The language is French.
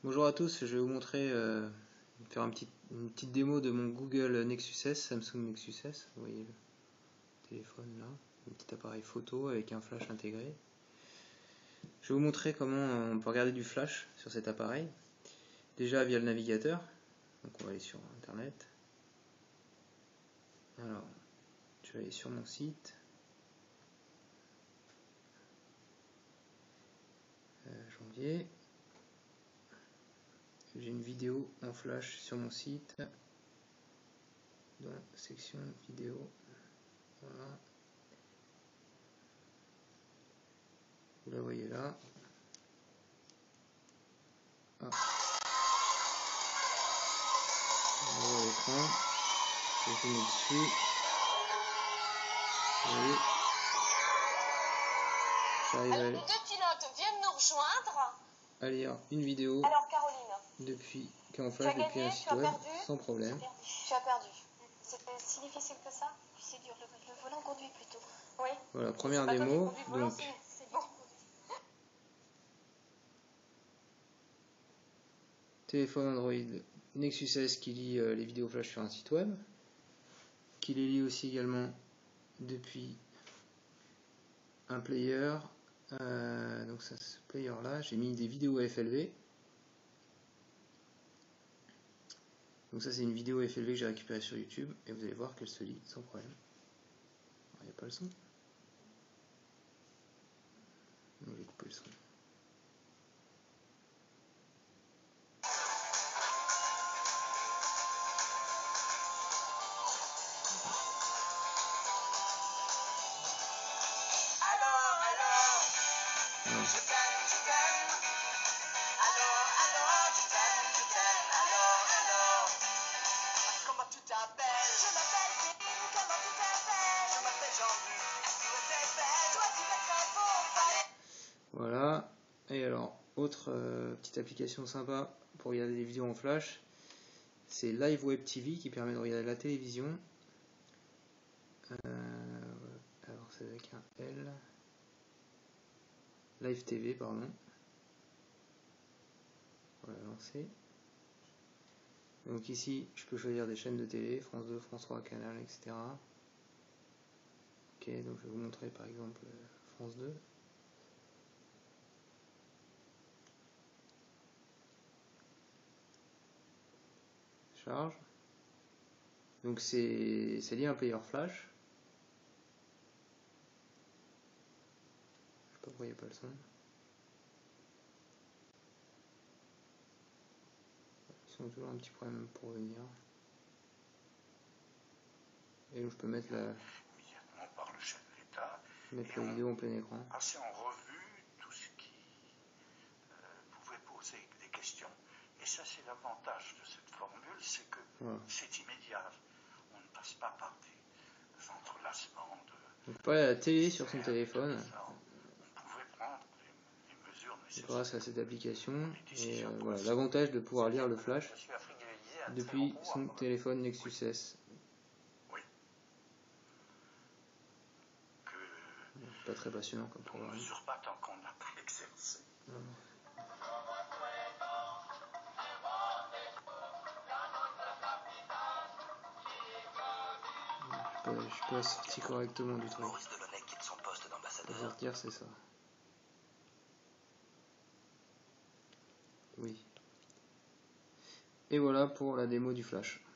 Bonjour à tous, je vais vous montrer, faire une petite démo de mon Google Nexus S, Samsung Nexus S. Vous voyez le téléphone là, un petit appareil photo avec un flash intégré. Je vais vous montrer comment on peut regarder du flash sur cet appareil. Déjà via le navigateur, donc on va aller sur internet. Alors, je vais aller sur mon site. Janvier. J'ai une vidéo en flash sur mon site, dans la section vidéo. Voilà. Vous la voyez là. Ah. On voit l'écran. Je vais zoomer dessus. Vous voyez. J'arrive Deux pilotes viennent nous rejoindre. à lire une vidéo. Alors Caroline, qui est en flash depuis un site web sans problème. Tu as perdu. C'était si difficile que ça? C'est dur, le volant conduit plutôt. Oui. Voilà, première démo. Donc, c'est bon. téléphone Android Nexus S qui lit les vidéos flash sur un site web, qui les lit aussi également depuis un player. Donc ça, ce player là, j'ai mis des vidéos FLV. Donc ça c'est une vidéo FLV que j'ai récupérée sur YouTube et vous allez voir qu'elle se lit sans problème. Il n'y a pas le son. Donc je vais couper le son. Voilà, et alors, autre petite application sympa pour regarder des vidéos en flash, c'est Live Web TV qui permet de regarder la télévision. Alors c'est avec un L. Live TV, pardon. Voilà, lancé. Donc ici, je peux choisir des chaînes de télé, France 2, France 3, Canal, etc. Ok, donc je vais vous montrer par exemple France 2. Charge. Donc c'est lié à un player flash. Je sais pas pourquoi il n'y a pas le son. Ils ont toujours un petit problème pour venir. Et donc je peux mettre la vidéo en plein écran. Passer en revue tout ce qui pouvait poser des questions. Et ça, c'est l'avantage de cette formule, c'est que c'est immédiat. On ne passe pas par des entrelacements de... On peut aller à la télé sur son téléphone. On pouvait prendre les mesures nécessaires. Grâce à cette application. Et voilà, l'avantage de pouvoir lire le flash depuis son téléphone Nexus S. Pas très passionnant comme programme. On ne mesure pas tant qu'on n'a pas exercé. Je suis pas sorti correctement du truc. Maurice Delaunay quitte son poste d'ambassadeur. Pour sortir, c'est ça. Oui. Et voilà pour la démo du flash.